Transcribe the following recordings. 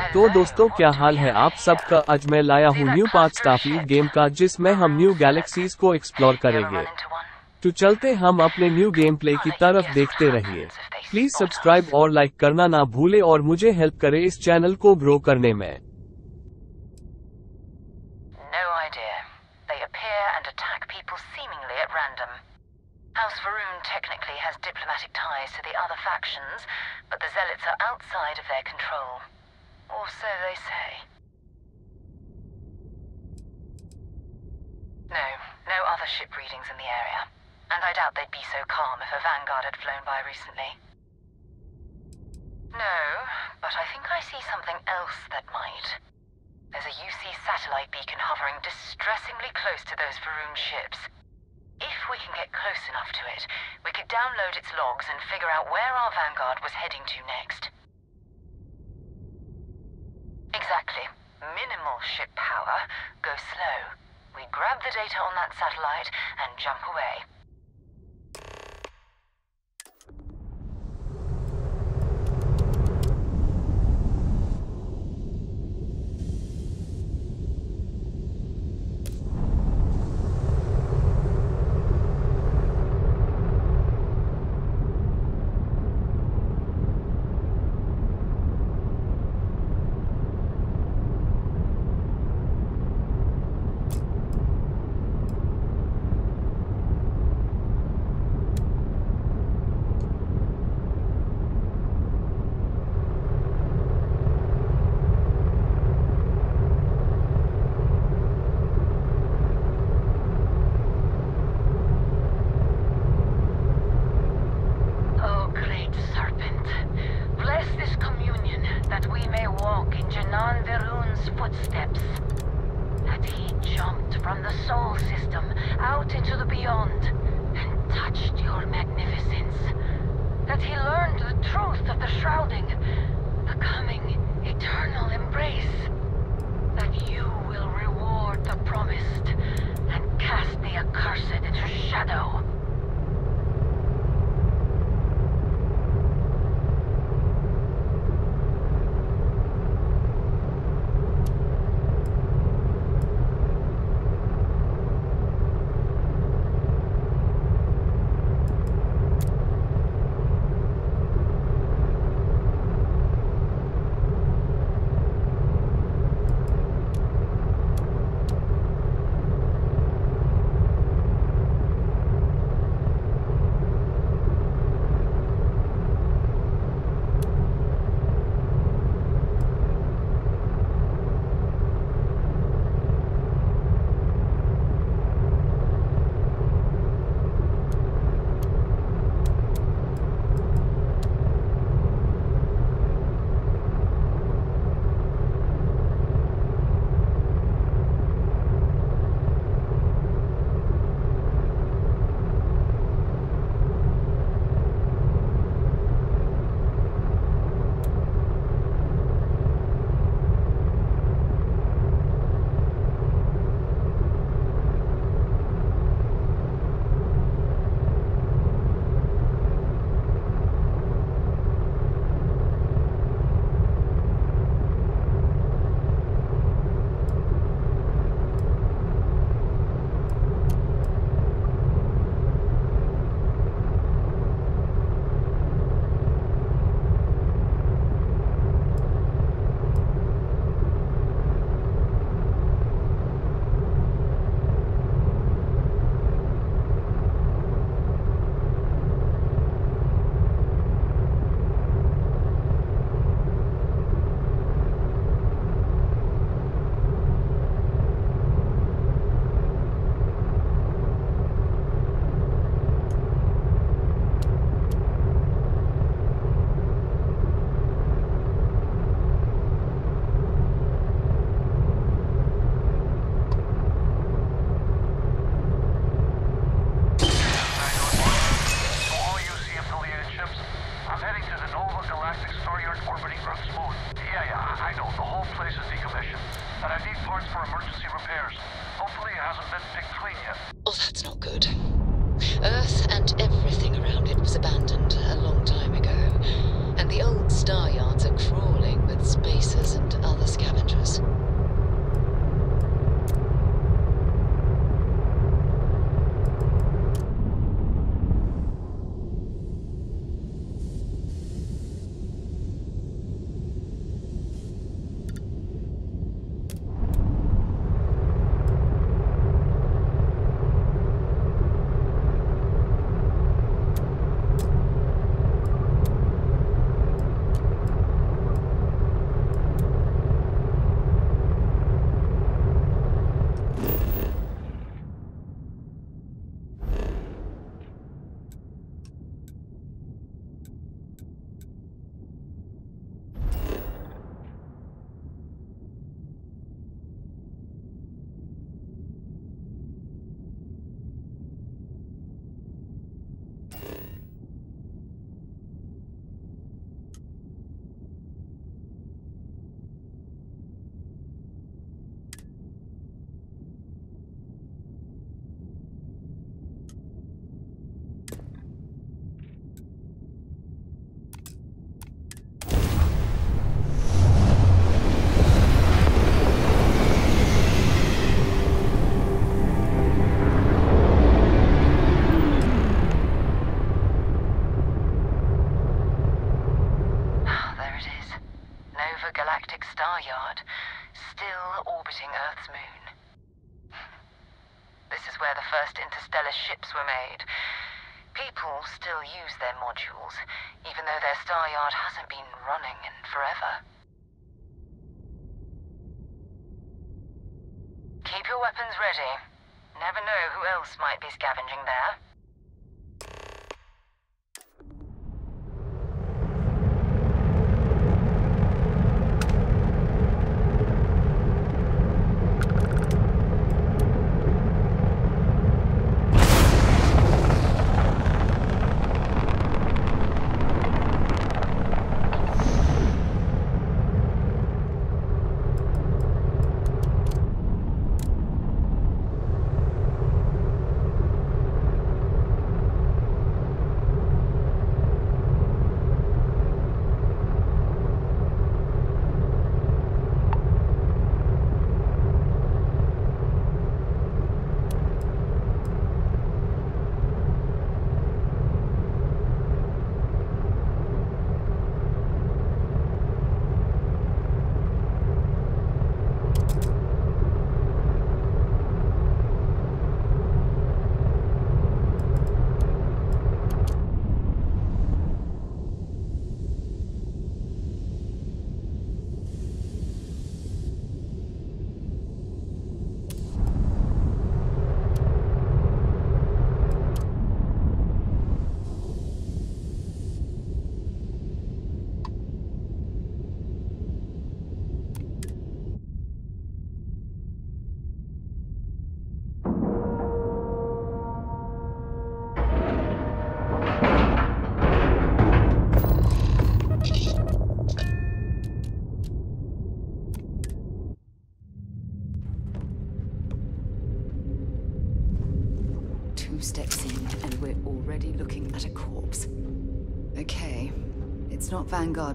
तो दोस्तों क्या हाल है आप सबका। आज मैं लाया हूँ न्यू पाथ स्टारफील्ड गेम का, जिसमें हम न्यू गैलेक्सीज को एक्सप्लोर करेंगे। तो चलते हम अपने न्यू गेम प्ले की तरफ, देखते रहिए। प्लीज सब्सक्राइब और लाइक करना ना भूले और मुझे हेल्प करें इस चैनल को ग्रो करने में। House Varun technically has diplomatic ties to the other factions, but the Zealots are outside of their control. Or so they say. No other ship readings in the area. And I doubt they'd be so calm if a Vanguard had flown by recently. No, but I think I see something else that might. There's a UC satellite beacon hovering distressingly close to those Varun ships. If we can get close enough to it, we could download its logs and figure out where our Vanguard was heading to next. Exactly. Minimal ship power. Go slow. We grab the data on that satellite and jump away. Footsteps. That he jumped from the Sol system out into the beyond and touched your magnificence. That he learned the truth of the shrouding, the coming eternal embrace. That you will reward the promised and cast the accursed into shadow. galactic star yard, still orbiting Earth's moon. This is where the first interstellar ships were made. People still use their modules, even though their star yard hasn't been running in forever. Keep your weapons ready. Never know who else might be scavenging there. Steps in, and we're already looking at a corpse. Okay, it's not Vanguard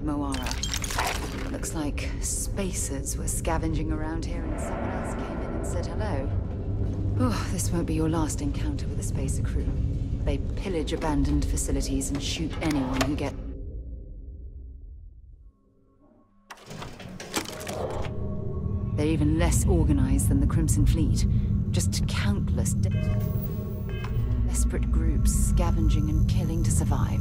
Moara. Looks like spacers were scavenging around here and someone else came in and said hello. Oh, this won't be your last encounter with a spacer crew. They pillage abandoned facilities and shoot anyone who gets... They're even less organized than the Crimson Fleet. Just countless desperate groups scavenging and killing to survive.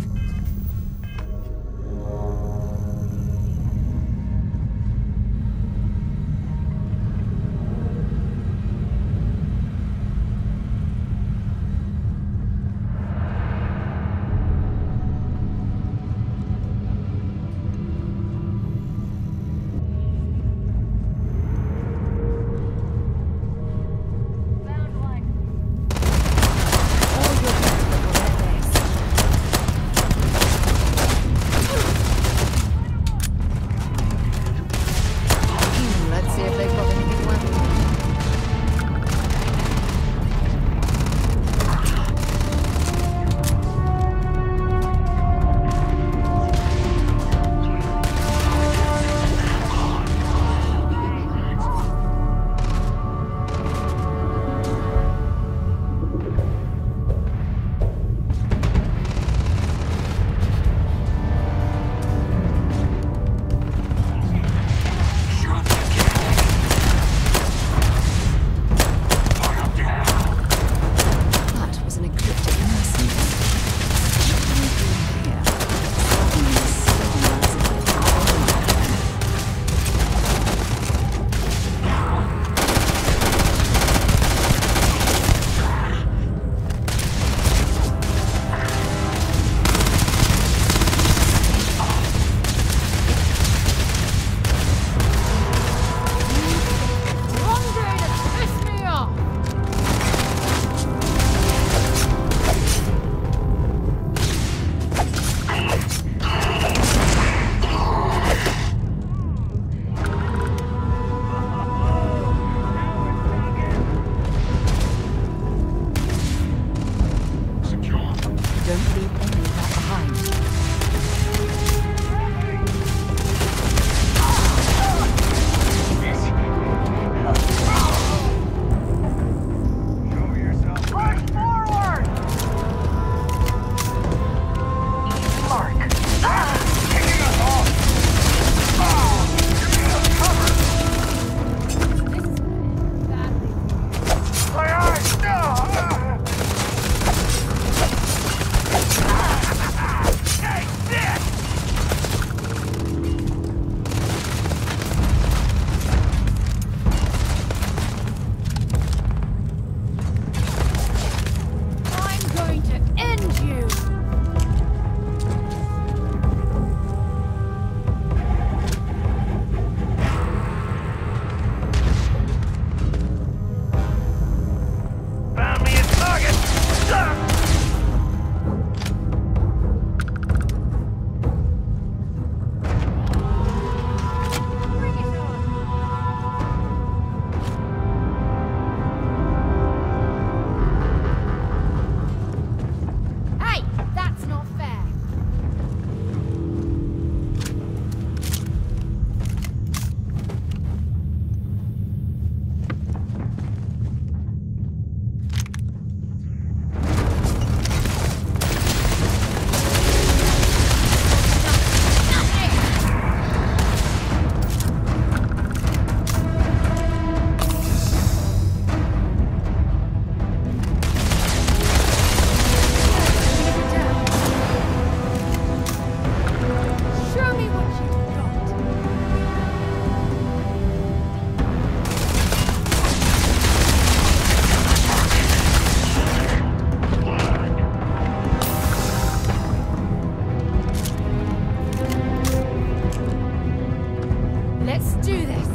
Let's do this!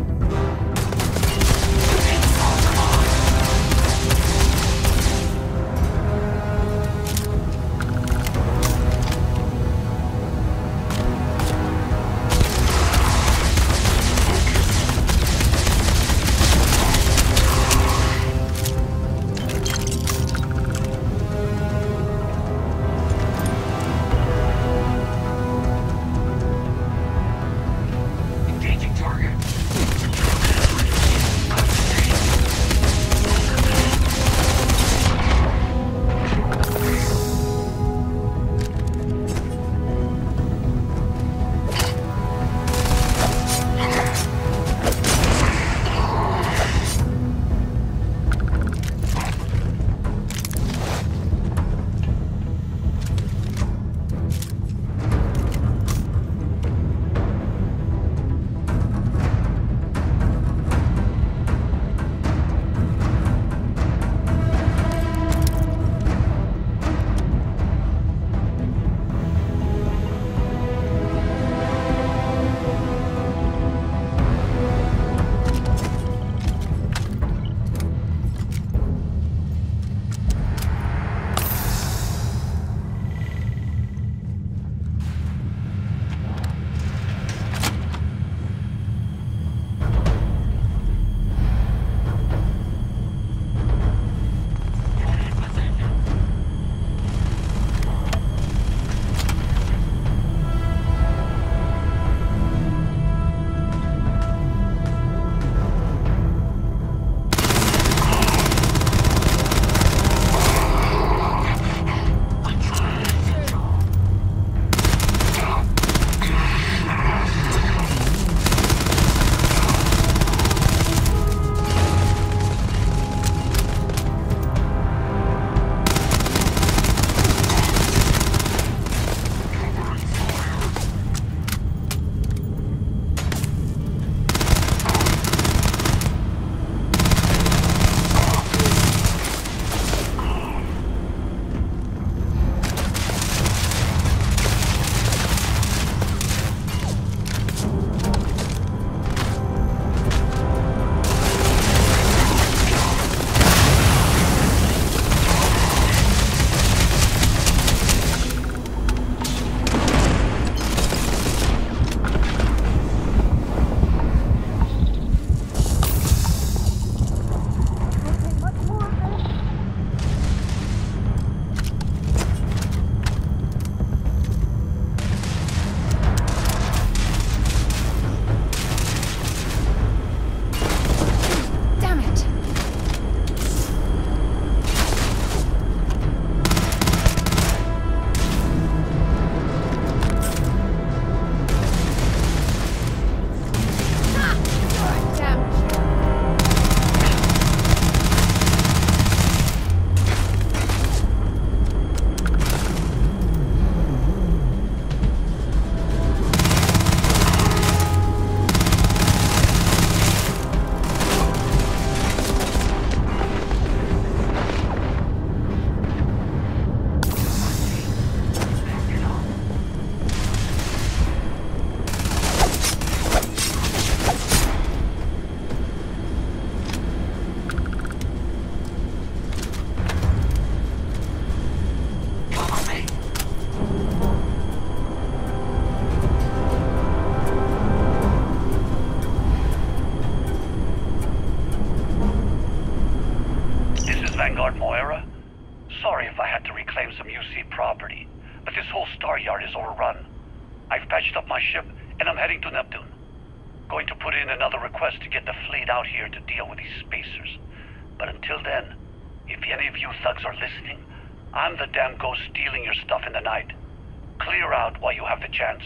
Vanguard Moira? Sorry if I had to reclaim some UC property, but this whole star yard is overrun. I've patched up my ship, and I'm heading to Neptune. Going to put in another request to get the fleet out here to deal with these spacers. But until then, if any of you thugs are listening, I'm the damn ghost stealing your stuff in the night. Clear out while you have the chance.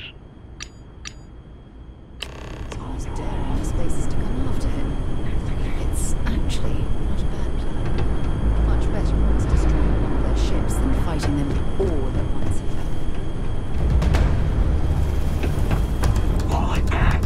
Tars daring the spacers to come after him. It's actually not a bad plan. Much better odds destroying one of their ships than fighting them all at once. Fall back!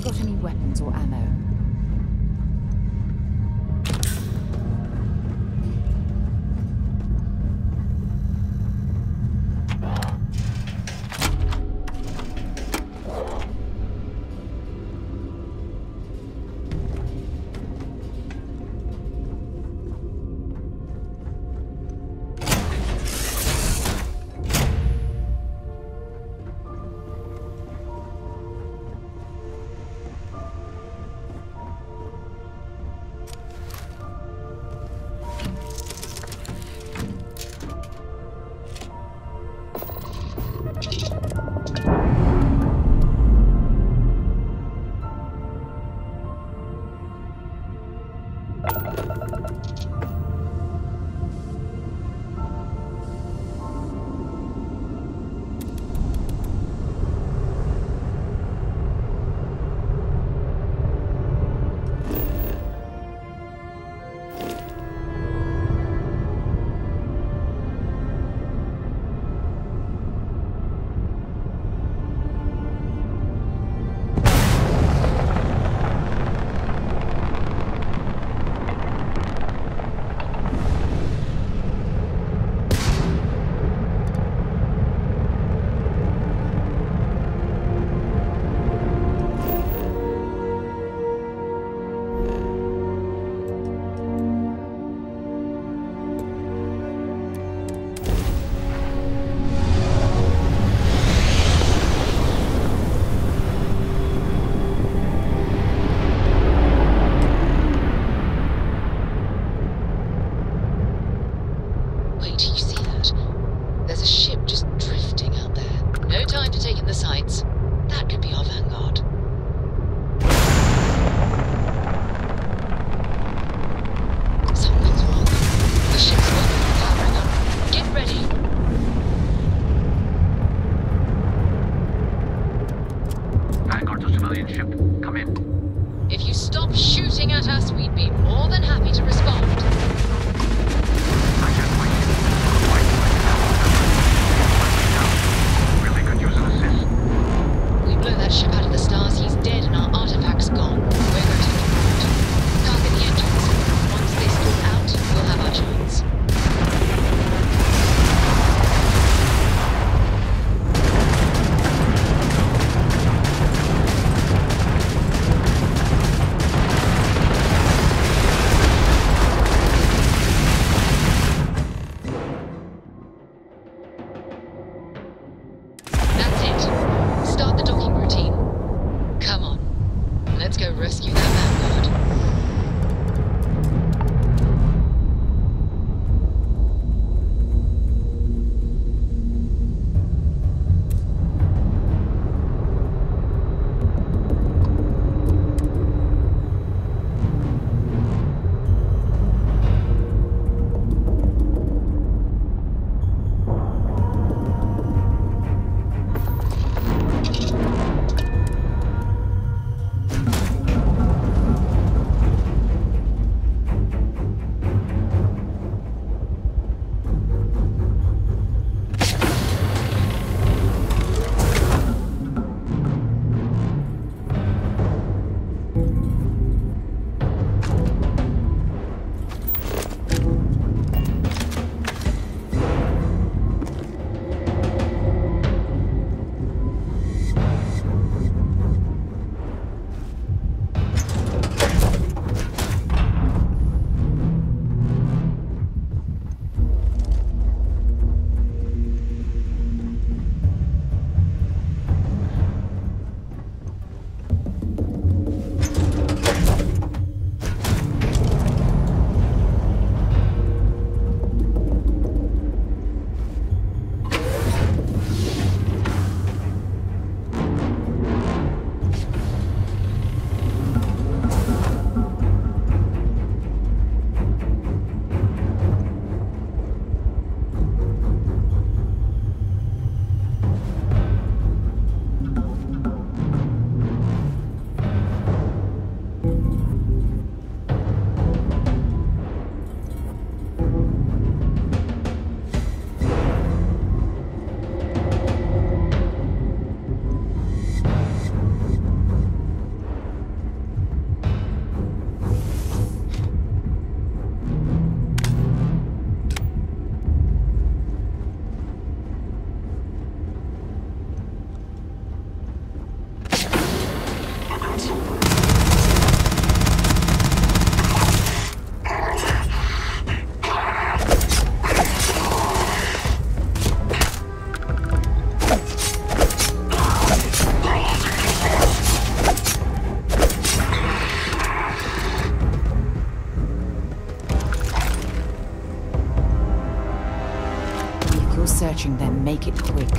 got any weapons or ammo? coordinates. If you're searching them, make it quick.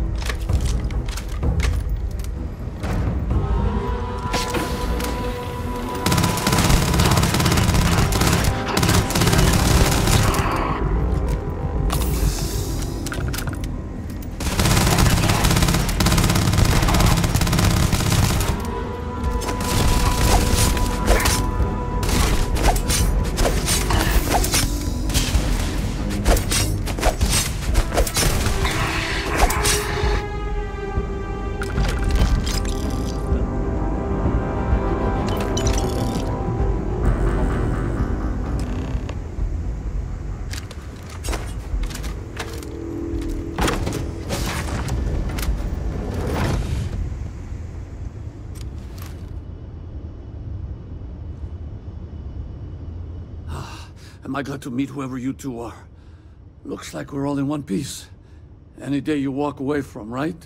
Am I glad to meet whoever you two are. Looks like we're all in one piece. Any day you walk away from, right?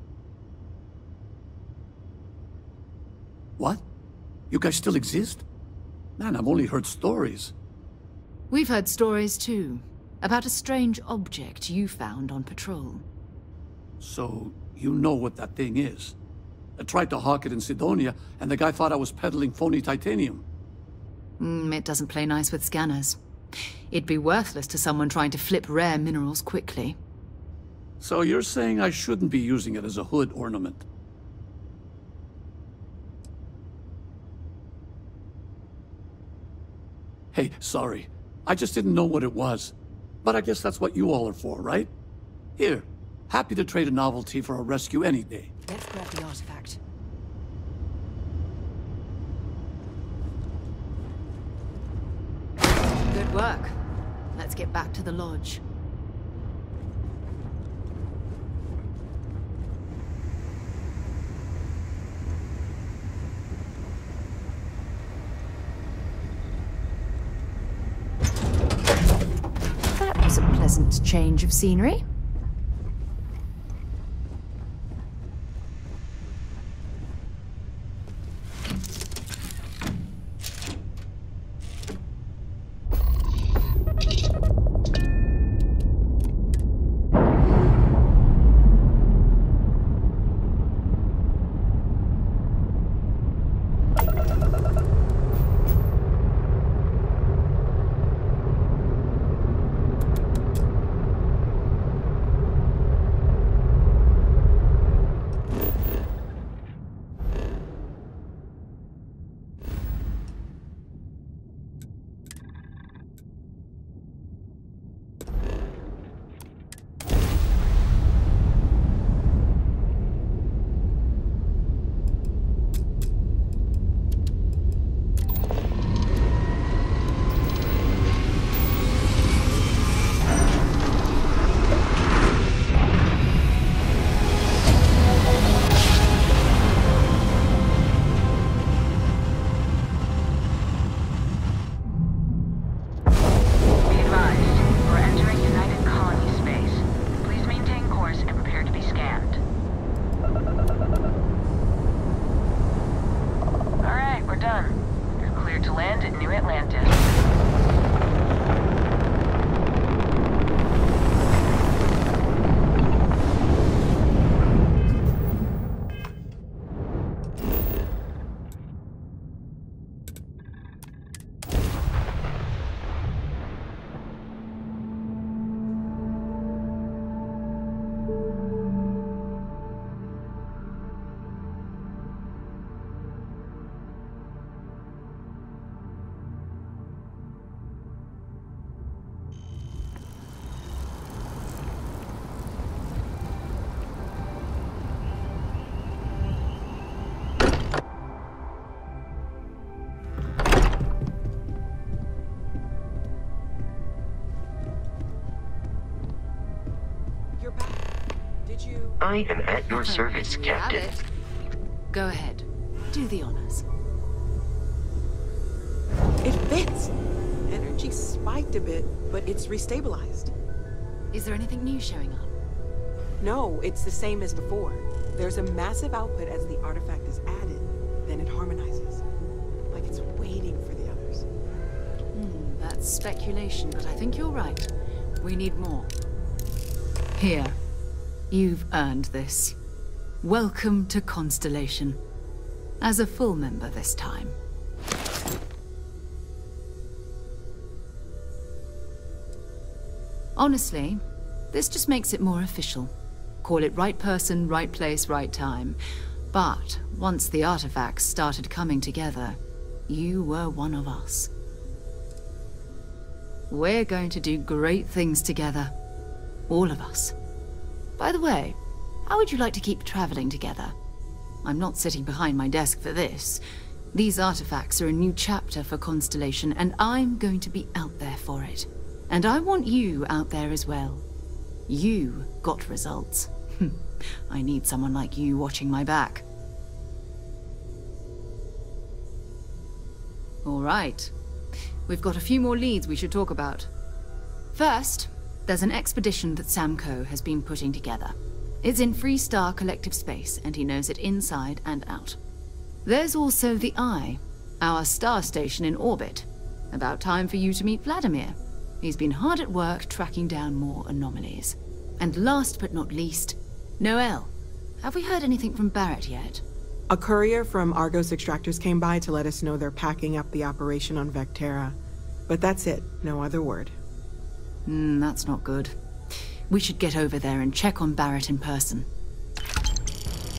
What? You guys still exist? Man, I've only heard stories. We've heard stories too, about a strange object you found on patrol. So, you know what that thing is. I tried to hawk it in Sidonia, and the guy thought I was peddling phony titanium. It doesn't play nice with scanners. It'd be worthless to someone trying to flip rare minerals quickly. So you're saying I shouldn't be using it as a hood ornament? Hey, sorry. I just didn't know what it was. But I guess that's what you all are for, right? Here, happy to trade a novelty for a rescue any day. Let's grab the artifact. Good work. Let's get back to the lodge. That was a pleasant change of scenery. I am at your service, Captain. Go ahead. Do the honors. It fits! Energy spiked a bit, but it's restabilized. Is there anything new showing up? No, it's the same as before. There's a massive output as the artifact is added, then it harmonizes. Like it's waiting for the others. That's speculation, but I think you're right. We need more. Here. You've earned this. Welcome to Constellation. As a full member this time. Honestly, this just makes it more official. Call it right person, right place, right time. But once the artifacts started coming together, you were one of us. We're going to do great things together. All of us. By the way, how would you like to keep traveling together? I'm not sitting behind my desk for this. These artifacts are a new chapter for Constellation, and I'm going to be out there for it. And I want you out there as well. You got results. I need someone like you watching my back. All right. We've got a few more leads we should talk about. First, there's an expedition that Samco has been putting together. It's in Freestar Collective Space, and he knows it inside and out. There's also the Eye, our star station in orbit. About time for you to meet Vladimir. He's been hard at work tracking down more anomalies. And last but not least, Noel. Have we heard anything from Barrett yet? A courier from Argos Extractors came by to let us know they're packing up the operation on Vectera. But that's it, no other word. That's not good. We should get over there and check on Barrett in person.